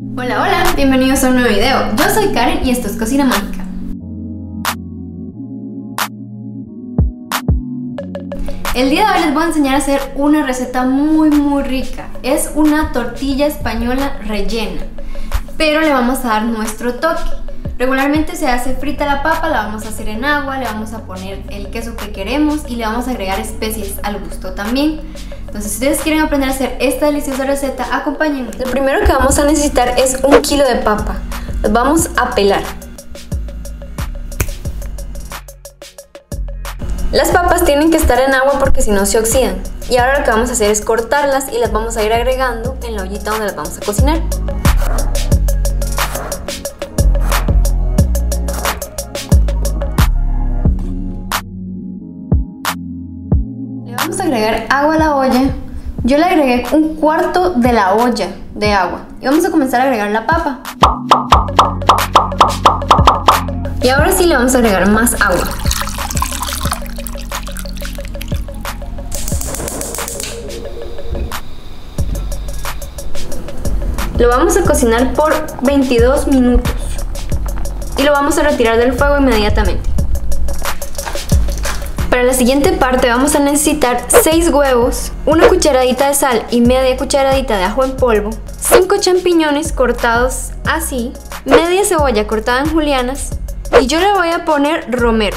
Hola, hola, bienvenidos a un nuevo video. Yo soy Karen y esto es Cocina Mágica. El día de hoy les voy a enseñar a hacer una receta muy rica. Es una tortilla española rellena, pero le vamos a dar nuestro toque. Regularmente se hace frita la papa, la vamos a hacer en agua, le vamos a poner el queso que queremos y le vamos a agregar especies al gusto también. Entonces, si ustedes quieren aprender a hacer esta deliciosa receta, acompáñenme. Lo primero que vamos a necesitar es 1 kilo de papa. Los vamos a pelar. Las papas tienen que estar en agua porque si no se oxidan. Y ahora lo que vamos a hacer es cortarlas y las vamos a ir agregando en la ollita donde las vamos a cocinar. Vamos a agregar agua a la olla. Yo le agregué 1/4 de la olla de agua y vamos a comenzar a agregar la papa. Y ahora sí le vamos a agregar más agua. Lo vamos a cocinar por 22 minutos y lo vamos a retirar del fuego inmediatamente. Para la siguiente parte vamos a necesitar 6 huevos, 1 cucharadita de sal y media cucharadita de ajo en polvo, 5 champiñones cortados así, media cebolla cortada en julianas y yo le voy a poner romero.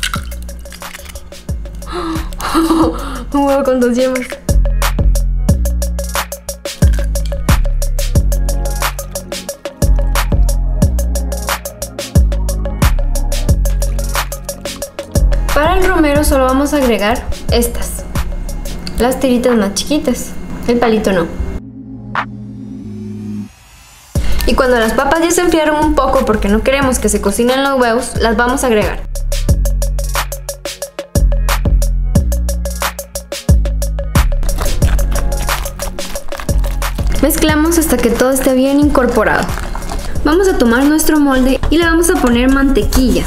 Un huevo con 2 yemas. Para el romero solo vamos a agregar estas, las tiritas más chiquitas, el palito no. Y cuando las papas ya se enfriaron un poco porque no queremos que se cocinen los huevos, las vamos a agregar. Mezclamos hasta que todo esté bien incorporado. Vamos a tomar nuestro molde y le vamos a poner mantequilla.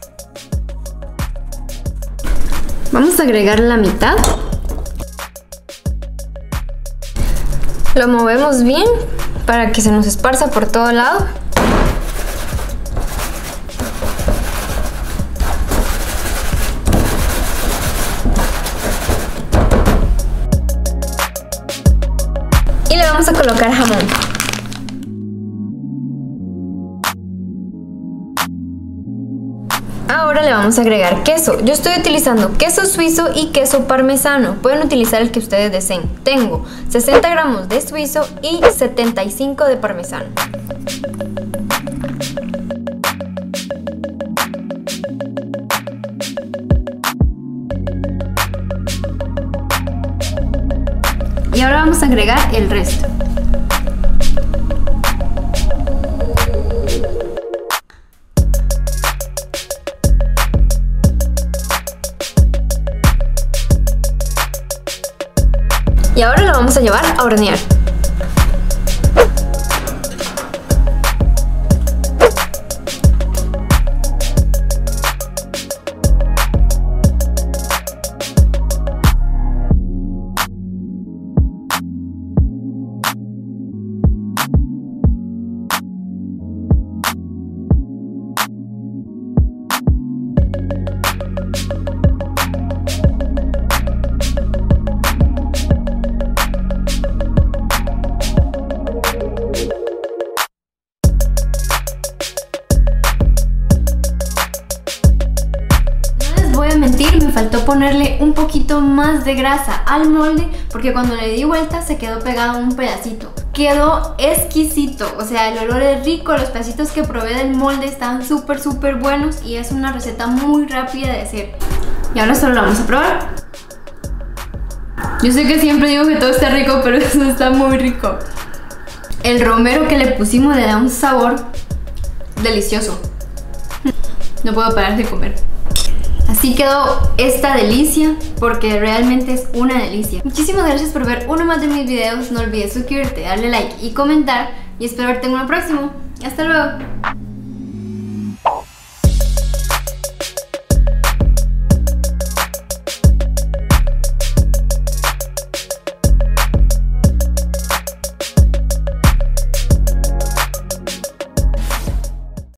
Vamos a agregar la mitad. Lo movemos bien para que se nos esparza por todo lado. Y le vamos a colocar jamón. Ahora le vamos a agregar queso. Yo estoy utilizando queso suizo y queso parmesano. Pueden utilizar el que ustedes deseen. Tengo 60 gramos de suizo y 75 de parmesano. Y ahora vamos a agregar el resto. Y ahora lo vamos a llevar a hornear. Me faltó ponerle un poquito más de grasa al molde porque cuando le di vuelta se quedó pegado un pedacito. Quedó exquisito, o sea, el olor es rico, los pedacitos que probé del molde están súper buenos y es una receta muy rápida de hacer. Y ahora solo lo vamos a probar. Yo sé que siempre digo que todo está rico, pero eso está muy rico. El romero que le pusimos le da un sabor delicioso. No puedo parar de comer. Así quedó esta delicia, porque realmente es una delicia. Muchísimas gracias por ver uno más de mis videos. No olvides suscribirte, darle like y comentar. Y espero verte en uno próximo. Hasta luego.